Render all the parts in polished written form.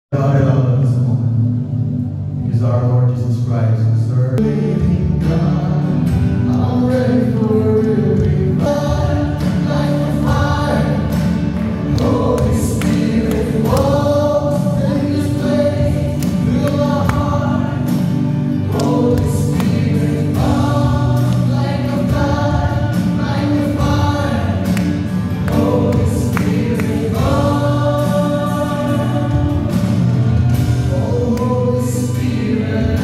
God at all at this moment is our Lord Jesus Christ, who serves. I'm ready for a real revival, like a fire. Holy Spirit, walk in this place, fill our heart. Holy Spirit, come like a fire, like a fire. Holy Spirit, come. Holy Spirit,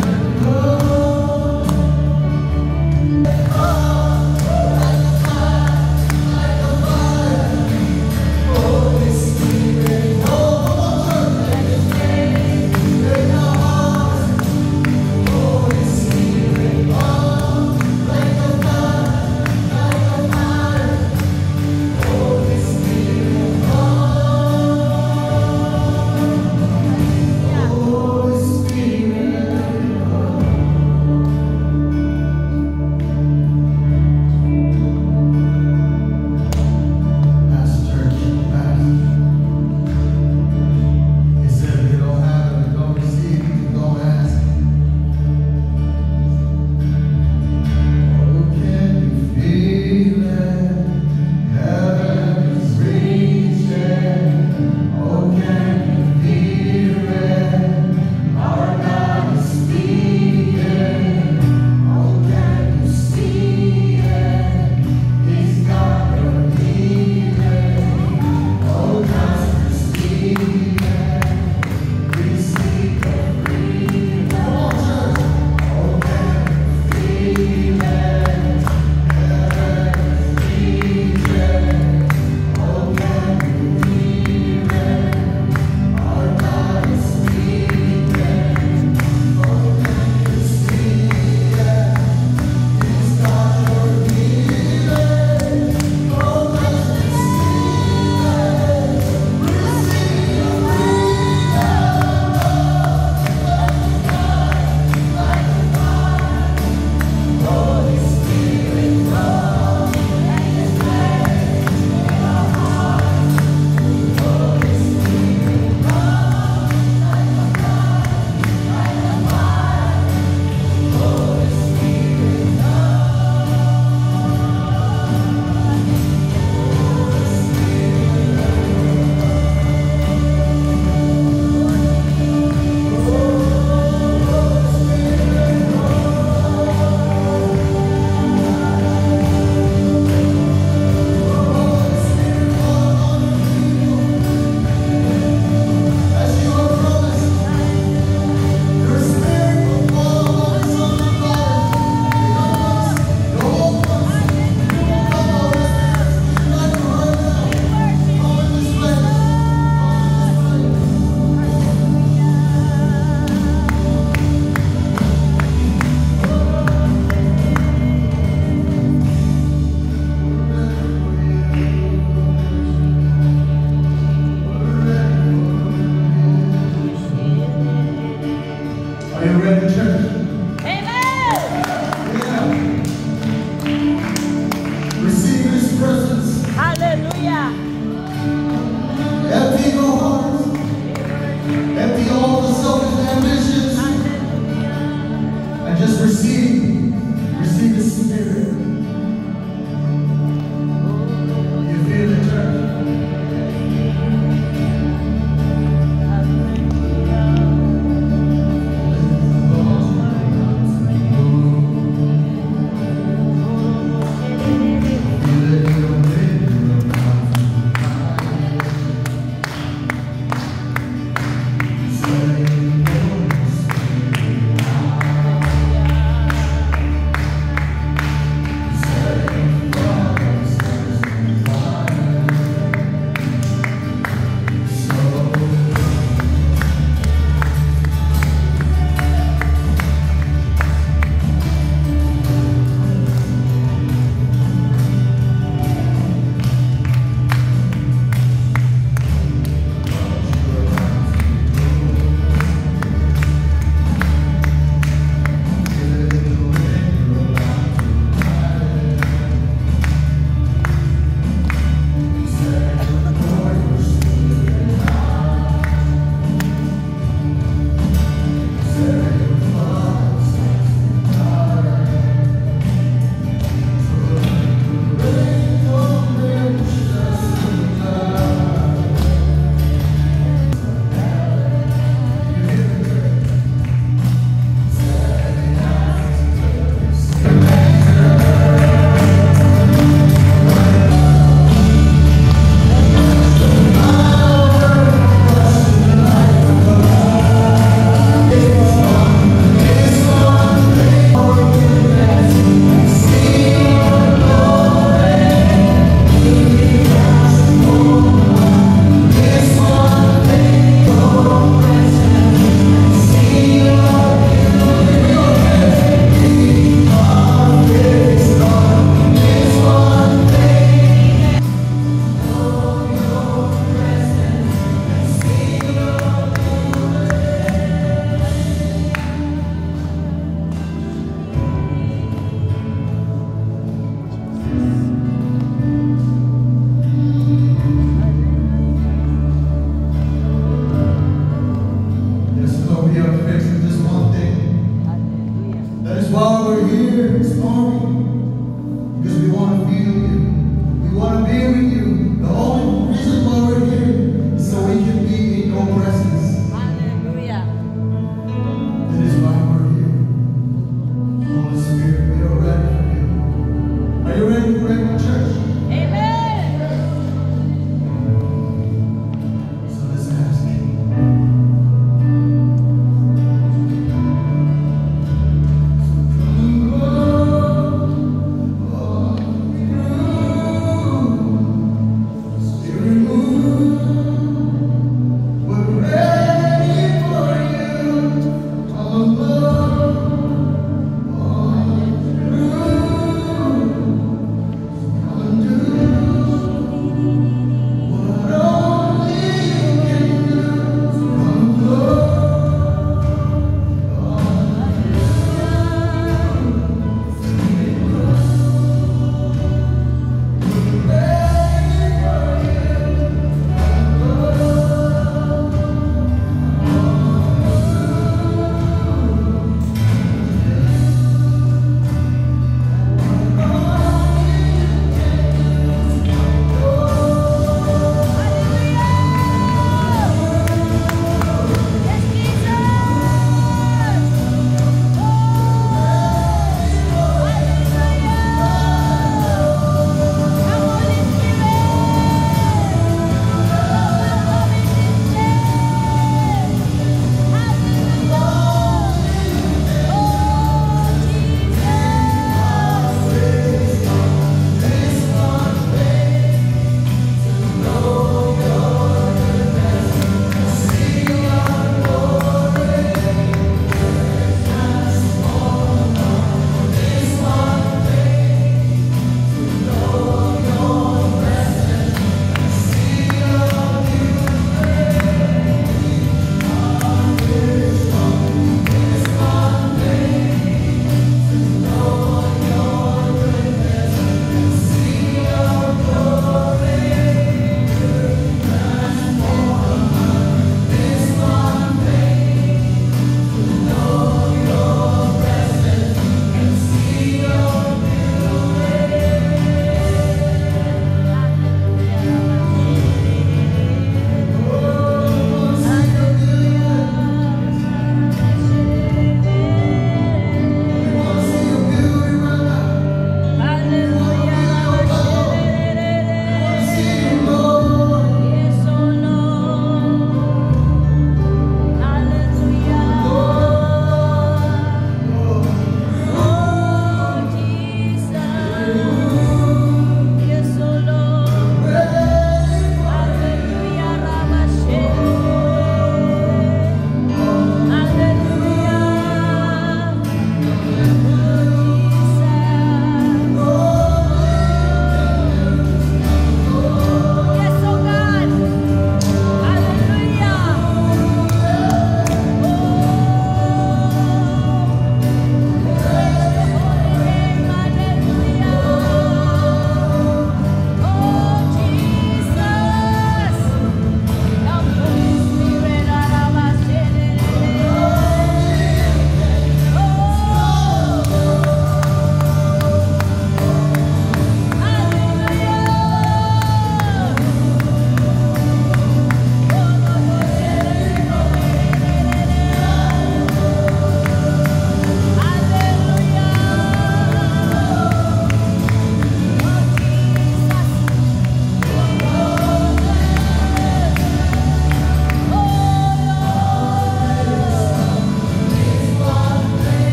are you ready, church? Amen. Receive His presence. Hallelujah. Empty your hearts. Empty all the selfish ambitions. And just receive His Spirit. You feel it, church?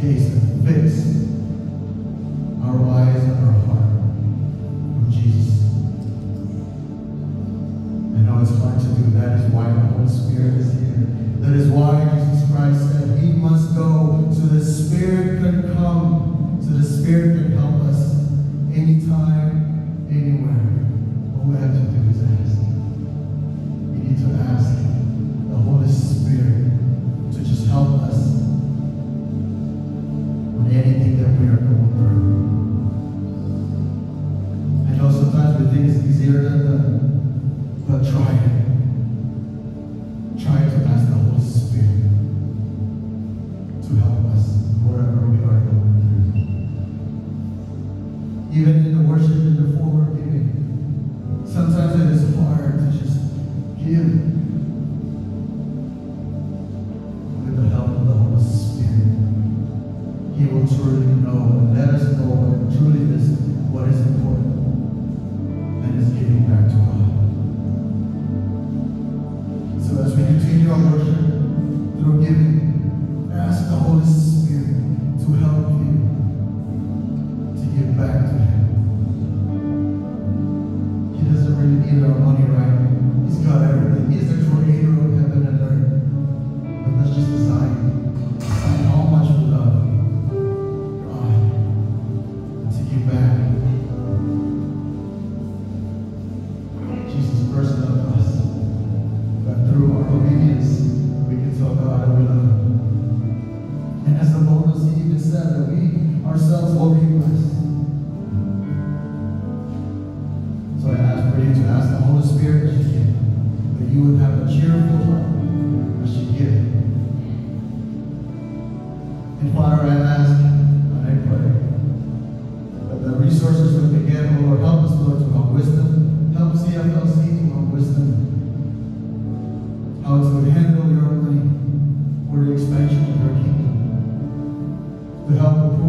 case and fix our eyes and our heart on Jesus. I know it's hard to do. That is why the Holy Spirit is here. That is why Jesus Christ said he must go so the Spirit can come, so the Spirit can help us anytime, anywhere. All we have to do is ask. We need to ask the Holy Spirit to just help us with anything that we are going through. I know sometimes we think it's easier than that, but try it. Try to ask the Holy Spirit to help us wherever we are going through. Even in the worship in the forward giving, sometimes it is hard to just give. With the help of the Holy Spirit, he will truly know and let us know what truly is what is important, and is giving back to God. So as we continue our worship through giving, ask the Holy Spirit to help you to give back to him. He doesn't really need our money, right? He's got everything. He's the creator of heaven and earth. But let's just decide how much we love God and to give back. Jesus first loved us. But through our obedience, we can tell God that we love him. And as the bonus, he even said that we ourselves will be blessed. So I ask for you to ask the Holy Spirit as you give, that you would have a cheerful heart as you give. And Father, I ask and I pray that the resources that we get, oh Lord, help us, Lord, to have wisdom. Help CFLC to have wisdom. How to handle your money for the expansion of your kingdom. To help